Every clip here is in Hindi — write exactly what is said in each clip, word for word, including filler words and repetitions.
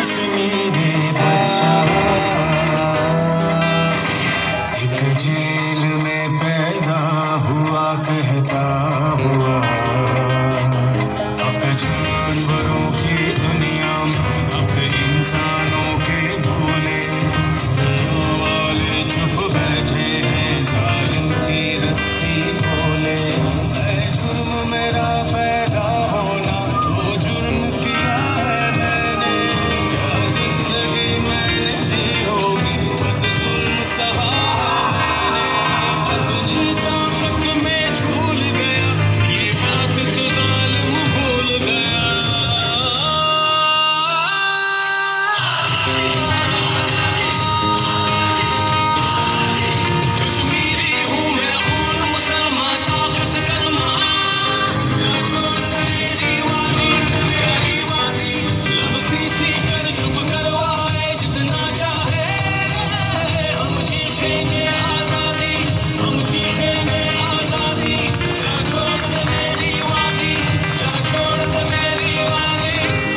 कश्मीरी बच्चा एक जेल में पैदा हुआ कहता हुआ हक जानवरों की दुनिया में हक इंसानों के भूले दुनिया वाले चुप बैठे हैं जालिम की रस्सी खोले। ऐ जुर्म मेरा पैदा होना तो जुर्म किया है मैंने, क्या जिंदगी मैंने जी होगी बस जुल्म सहा है मैंने। अपनी ताकत में झूल गया ये बात तो जालिम भूल गया। कश्मीरी हूँ मेरा खून मुसलमान ताकत कलमा, जा छोड़ दे मेरी वादी तेरी वादी, लब सीसी कर चुप करवाए जितना चाहे, हम चीखेंगे आजादी हम चीखेंगे आजादी। जा छोड़ दे मेरी वादी जा छोड़ दे मेरी वादी।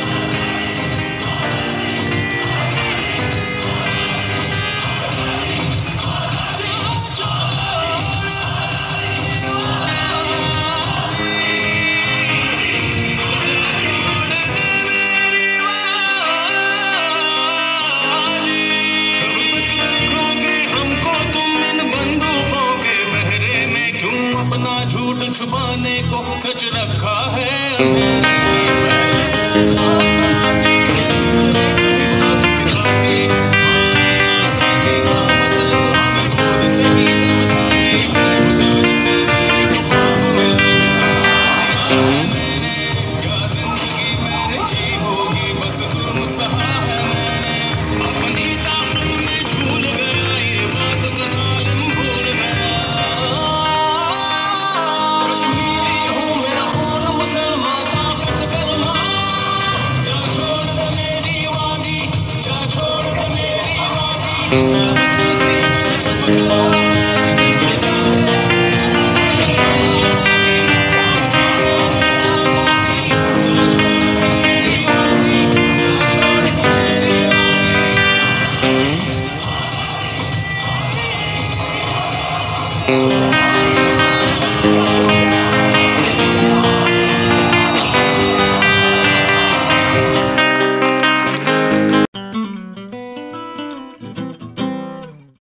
कब तक रखोगे हमको तुम इन बंदूकों के बहरे में, क्यों अपना झूठ छुपाने को सच रखा है अंधेरे में। आजादी जुर्मे की बात सिखाती, माने आजादी का मतलब हमें खुद से ही समझाती। गुजार से दिल को ख्वाब मिला के सहारा दिया है मैंने, क्या जिंदगी मैंने जी होगी बस जुल्म सहा है मैंने। अपनी ताकत में झूल गया ये बात तो जालिम भूल गया। कश्मीरी हूँ मेरा खून मुसलमान ताकत कलमा, जा छोड़ दे मेरी वादी जा छोड़ दे मेरी वादी, लब सीसी कर चुप करवाए